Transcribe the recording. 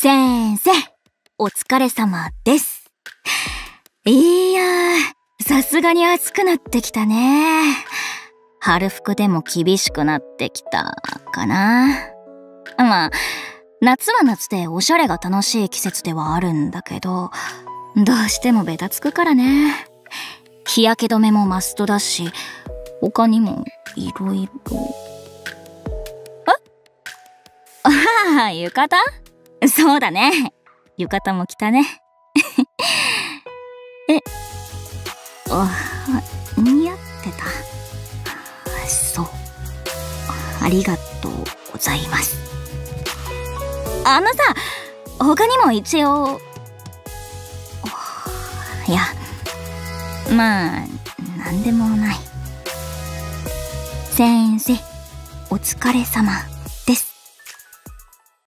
先生、お疲れ様です。いやー、さすがに暑くなってきたね。春服でも厳しくなってきたかな。まあ、夏は夏でおしゃれが楽しい季節ではあるんだけど、どうしてもベタつくからね。日焼け止めもマストだし、他にもいろいろ。ああ、浴衣？そうだね。浴衣も着たね。似合ってた。そう。ありがとうございます。さ、他にも一応。いや、まあ、なんでもない。先生、お疲れ様。